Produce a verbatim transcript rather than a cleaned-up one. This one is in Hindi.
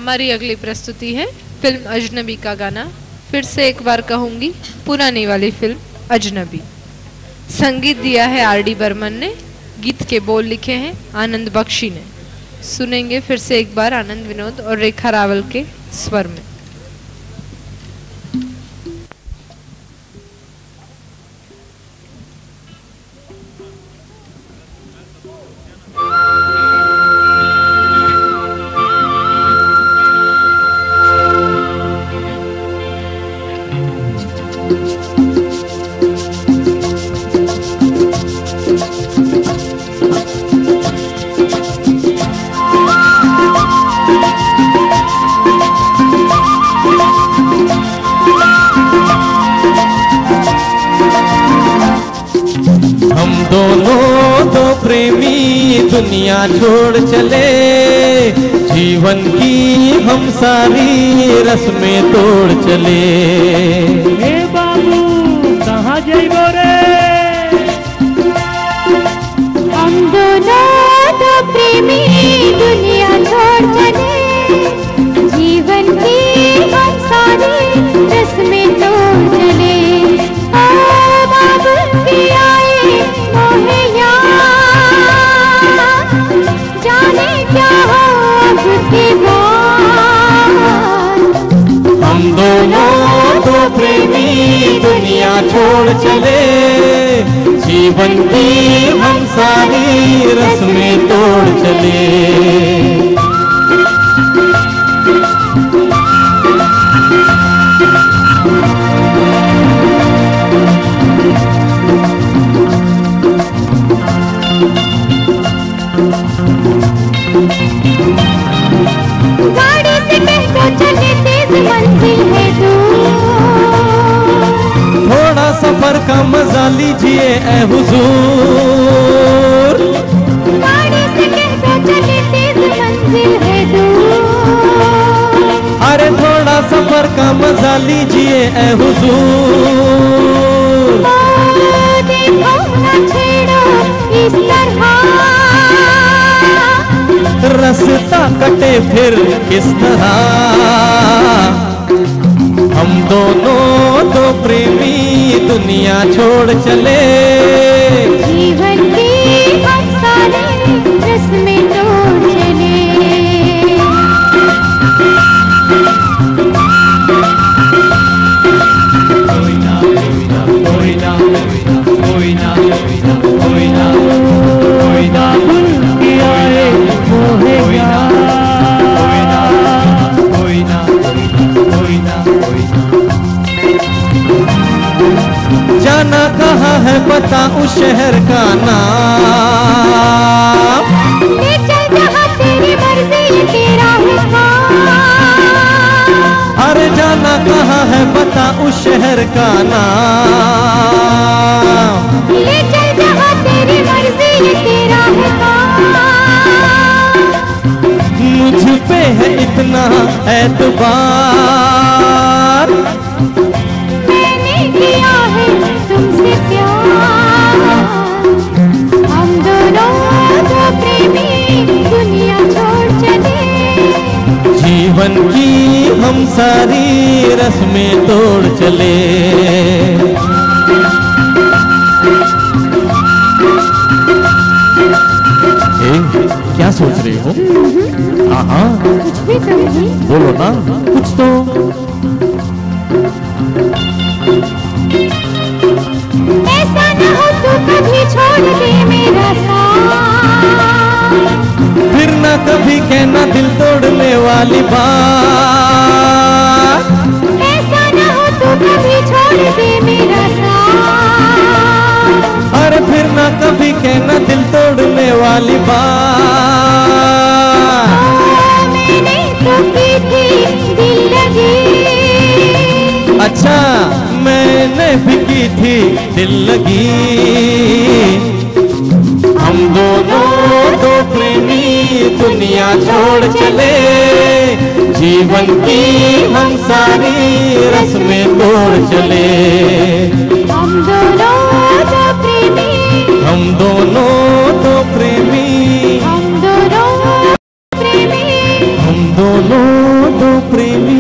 हमारी अगली प्रस्तुति है फिल्म अजनबी का गाना। फिर से एक बार कहूंगी, पुरानी वाली फिल्म अजनबी। संगीत दिया है आर डी बर्मन ने, गीत के बोल लिखे हैं आनंद बख्शी ने। सुनेंगे फिर से एक बार आनंद विनोद और रेखा रावल के स्वर में। दोनों दो प्रेमी दुनिया छोड़ चले, जीवन की हम सारी रस्में तोड़ चले। हे बाबू कहाँ जाइबो रे? हम दोनों दो प्रेमी दुनिया छोड़ चले, जीवन की हम सारी रस्में तोड़ चले। ओ बाबू की आए मोहे यार, जाने क्या हो अब की बात। हम दोनों दो प्रेमी दुनिया छोड़ चले, जीवन की हम सारी रस्में तोड़ चले। गाड़ी से कह दो चले, तेज मंजिल है दूर। थोड़ा सफर का मजा लीजिए ऐ हुजूर। गाड़ी से कह दो चले, तेज मंजिल है दूर। अरे थोड़ा सफर का मजा लीजिए ऐ हुजूर। ओ देखो ना छेड़ो इस तरह, रास्ता कटे फिर किस तरह। हम दोनों दो प्रेमी दुनिया छोड़ चले, जीवन की हम सारी रस्में तोड़ चले। कोई ना कोई ना कोई ना कोई ना कोई ना कोई ना भूल के आए मोहे यार, कोई ना कोई ना कोई ना कोई ना। जाना कहाँ है बता उस शहर का नाम। ले चल जहाँ तेरी मर्जी तेरा हुक्म। अरे जाना कहाँ है बता उस शहर का नाम। ले चल जहाँ तेरी मर्जी तेरा हुक्म। मुझ पे है इतना एतबार, मैंने किया है तुमसे प्यार। हम दोनों दो प्रेमी दुनिया छोड़ चले, जीवन की हम सारी रस्में तोड़ चले। ए, क्या सोच रही हो? हाँ हाँ कुछ भी समझी, बोलो ना कुछ तो। ऐसा न हो तू कभी छोड़ दे मेरा साथ। फिर ना कभी कहना दिल तोड़ने वाली बात। ऐसा न हो तू कभी छोड़ दे मेरा साथ। अरे फिर ना कभी कहना दिल तोड़ने वाली बात। मैंने तो की थी दिल लगी, अच्छा मैंने भी की थी दिल लगी। हम दोनों दो प्रेमी दुनिया छोड़ चले, जीवन की हम सारी रस्में तोड़ चले। हम दोनों दो प्रेमी, हम दोनों दो प्रेमी, हम दोनों प्रेमी, हम दोनों दो प्रेमी